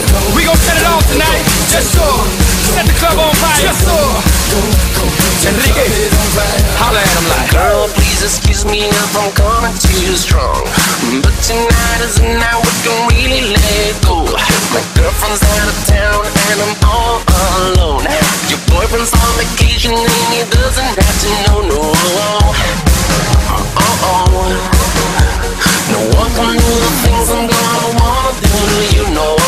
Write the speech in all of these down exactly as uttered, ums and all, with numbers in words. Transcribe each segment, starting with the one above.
We gon' set it off tonight. Just so. Set the club on fire. Just so. Enrique, holla at him like. Girl, please excuse me if I'm coming too strong, but tonight is the night we can really let go. My girlfriend's out of town and I'm all alone. Your boyfriend's on vacation and he doesn't have to know, no. Uh-oh. No one can do the things I'm gonna wanna do, you know.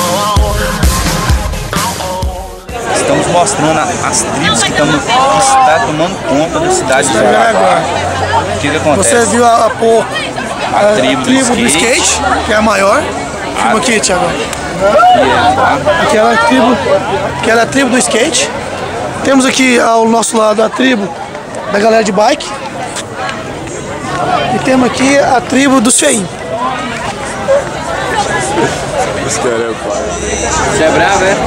Estamos mostrando as tribos que, tamo, que está tomando conta da cidade de Jaraguá. O que que acontece? Você viu há pouco a, a, tribo, a tribo do, skate. do skate, que é a maior. Filma ah, aqui, Thiago. Aquela tribo, aquela tribo do skate. Temos aqui ao nosso lado a tribo da galera de bike. E temos aqui a tribo dos feinhos. Você é bravo, é?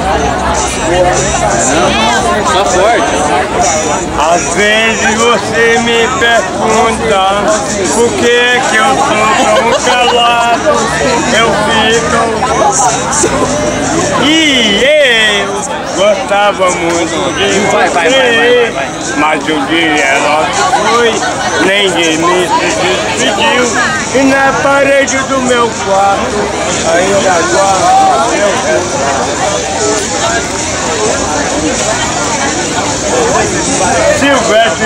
Não? Só forte. Às vezes você me pergunta por que que eu sou tão calado, eu fico. E eu gostava muito de você, vai, vai, vai, vai, vai. Mas um dia ela foi, ninguém me se despediu. E na parede do meu quarto ainda guardo meu Silvestre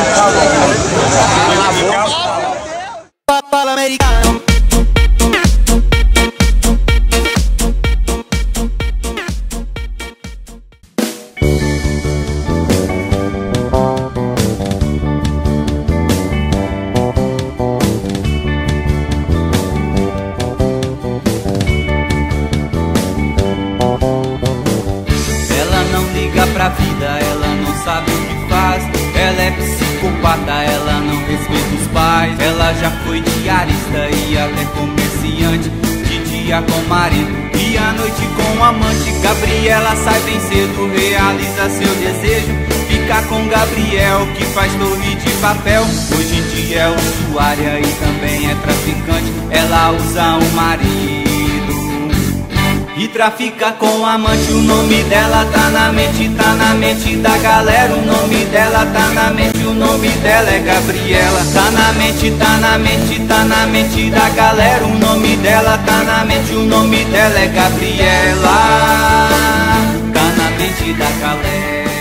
Fala americano. Pra vida, ela não sabe o que faz. Ela é psicopata, ela não respeita os pais. Ela já foi diarista e até comerciante. De dia com marido e à noite com amante. Gabriela sai bem cedo, realiza seu desejo. Fica com Gabriel que faz torre de papel. Hoje em dia é usuária e também é traficante. Ela usa o marido e trafica com amante. O nome dela tá na mente, tá na mente da galera. O nome dela tá na mente, o nome dela é Gabriela. Tá na mente, tá na mente, tá na mente da galera. O nome dela tá na mente, o nome dela é Gabriela. Tá na mente da galera.